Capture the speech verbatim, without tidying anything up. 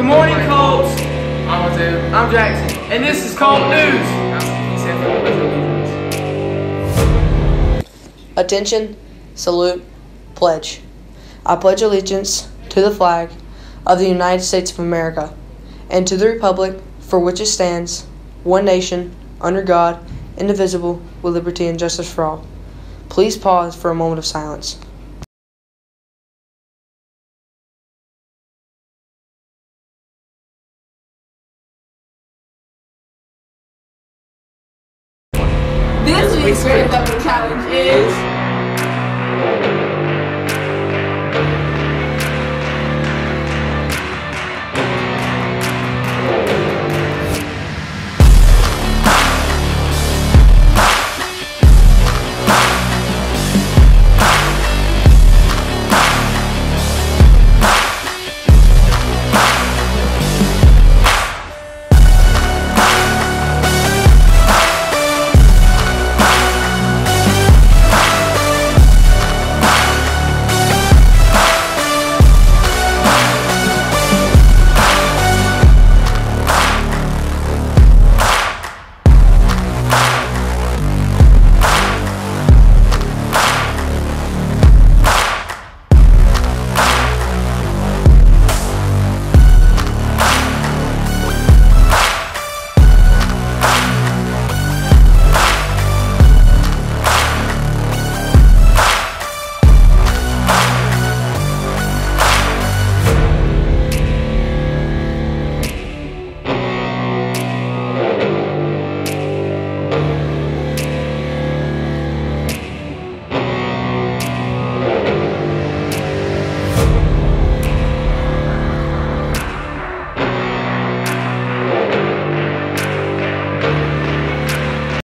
morning, Colts. I'm Isaiah. I'm Jackson, and this is Colt News. Attention, salute, pledge. I pledge allegiance to the flag of the United States of America and to the republic for which it stands, one nation, under God, indivisible, with liberty and justice for all. Please pause for a moment of silence. This week's Great Level Challenge is